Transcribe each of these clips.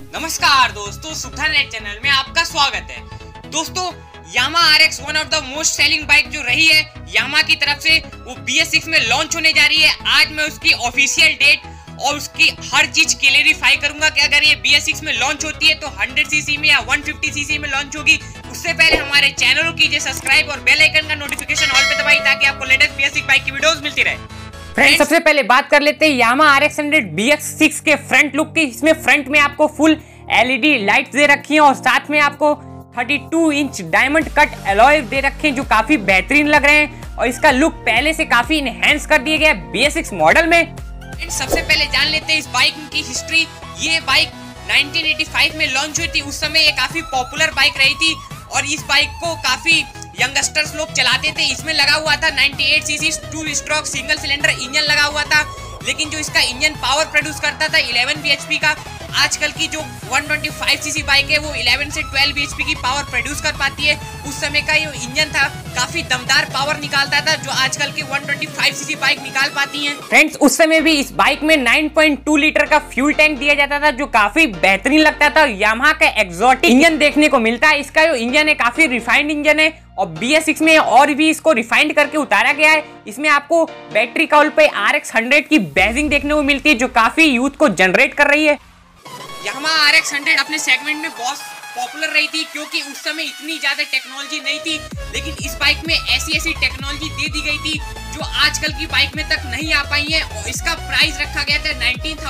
नमस्कार दोस्तों, सुधा net channel में आपका स्वागत है। दोस्तों, Yamaha RX one of the most selling bike जो रही है यामाहा की तरफ से, वो BS6 में लॉन्च होने जा रही है। आज मैं उसकी ऑफिशियल डेट और उसकी हर चीज क्लेरिफाई करूंगा कि अगर ये BS6 में लॉन्च होती है तो 100 सीसी में या 150 सीसी में लॉन्च होगी। उससे पहले हमारे चैनल को कीजिए सब्सक्राइब और बेल आइकन का नोटिफिकेशन ऑल पे दबाइए ताकि आपको लेटेस्ट BS6 बाइक की वीडियोस मिलती रहे। फ्रेंड्स, सबसे पहले बात कर लेते हैं यामाहा RX 100 BS6 के फ्रंट लुक की। इसमें फ्रंट में आपको फुल LED लाइट्स दे रखी हैं और साथ में आपको 32 इंच डायमंड कट अलॉय दे रखे हैं जो काफी बेहतरीन लग रहे हैं और इसका लुक पहले से काफी इनहेंस कर दिया गया है BS6 मॉडल में। सबसे पहले जान लेते हैं इस बाइक की हिस्ट्री। ये बाइक 1985 में लॉन्च हुई थी। उस समय ये काफी पॉपुलर बाइक रही थी और इस बाइक को काफी यंगस्टर्स लोग चलाते थे। इसमें लगा हुआ था 98 cc 2 stroke single cylinder engine लगा हुआ था, लेकिन जो इसका इंजन पावर प्रोड्यूस करता था 11 bhp का। आजकल की जो 125 सीसी बाइक है वो 11 से 12 bhp की पावर प्रोड्यूस कर पाती है। उस समय का ये इंजन था काफी दमदार पावर निकालता था जो आजकल की 125 सीसी बाइक निकाल पाती हैं। फ्रेंड्स, उस समय भी इस बाइक में 9.2 लीटर का फ्यूल टैंक दिया जाता था जो काफी बेहतरीन लगता था। यामाहा का एक्सोटिक इंजन देखने को मिलता है। इसका जो इंजन है काफी रिफाइंड इंजन है और BS6 में और भी इसको रिफाइंड करके उतारा गया है। इसमें आपको बैटरी कॉल पे RX 100 की बैजिंग देखने को मिलती है जो काफी यूथ को जनरेट कर रही है। यामाहा RX 100 अपने सेगमेंट में बहुत पॉपुलर रही थी क्योंकि उस समय इतनी ज्यादा टेक्नोलॉजी नहीं थी, लेकिन इस बाइक में ऐसी टेक्नोलॉजी दे दी गई थी जो आजकल की बाइक में तक नहीं आ पाई है। और इसका प्राइस रखा गया था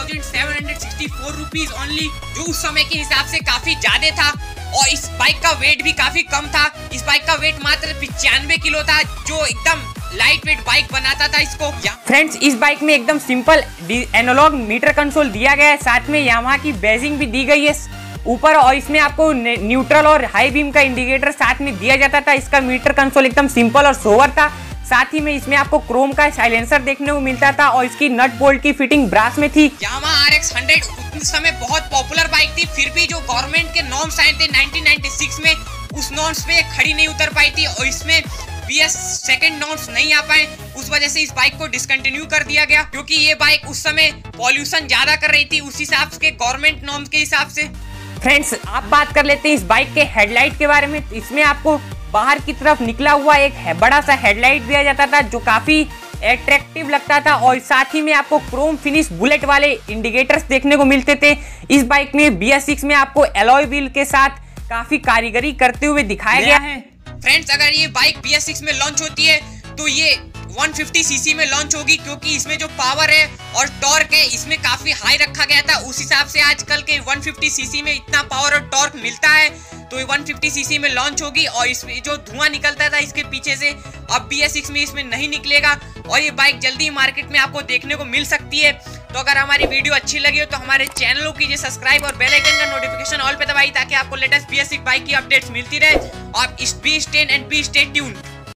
19,764 रुपीज ओनली, जो उस समय के हिसाब से काफी ज्यादा था। और इस बाइक का वेट भी काफी कम था। इस बाइक का वेट मात्र 95 किलो था जो एकदम लाइट वेट बाइक बनाता था इसको। फ्रेंड्स, इस बाइक में एकदम सिंपल एनालॉग मीटर कंसोल दिया गया है, साथ में यामाहा की बैजिंग भी दी गई है ऊपर और इसमें आपको न्यूट्रल और हाई बीम का इंडिकेटर साथ में दिया जाता था। इसका मीटर कंसोल एकदम सिंपल और सोवर था। साथ ही में इसमें आपको क्रोम का साइलेंसर देखने को मिलता था और इसकी नट बोल्ट की फिटिंग ब्रास में थी। यामाहा RX 100 उस समय बहुत पॉपुलर बाइक थी, फिर भी जो गवर्नमेंट के नॉर्म्स आए थे 1996 में, उस नॉर्म्स पे खड़ी नहीं उतर पाई थी और इसमें BS सेकंड नॉर्म्स नहीं आ पाए। उस वजह से इस बाइक को डिसकंटिन्यू कर दिया गया क्योंकि ये बाइक उस समय पॉल्यूशन ज्यादा कर रही थी उस हिसाब के गवर्नमेंट नॉर्म्स के हिसाब से। फ्रेंड्स, आप बात कर लेते हैं इस बाइक के हेडलाइट के बारे में। इसमें आपको बाहर की तरफ निकला हुआ एक बड़ा सा हेडलाइट दिया जाता था जो काफी अट्रैक्टिव लगता था और साथ ही में आपको क्रोम फिनिश बुलेट वाले इंडिकेटर्स देखने को मिलते थे। इस बाइक में BS6 में आपको एलॉय व्हील के साथ काफी कारीगरी करते हुए दिखाया गया है। फ्रेंड्स, अगर ये बाइक BS6 में लॉन्च होती है तो ये 150 सीसी में लॉन्च होगी क्योंकि इसमें जो पावर है और टॉर्क है इसमें काफी हाई रखा गया था। उस हिसाब से आजकल के 150 सीसी में इतना पावर और टॉर्क मिलता है तो ये 150 सीसी में लॉन्च होगी। और इसमें जो धुआं निकलता था इसके पीछे से अब BS6 में इसमें नहीं निकलेगा और ये बाइक जल्दी मार्केट में आपको देखने को मिल सकती है। तो अगर हमारी वीडियो अच्छी लगी हो तो हमारे चैनल को कीजिए सब्सक्राइब और बेल आइकन का नोटिफिकेशन ऑल पे दबाइए ताकि आपको लेटेस्ट BS6 बाइक की अपडेट्स मिलती रहे। आप बी स्टे ट्यून्ड।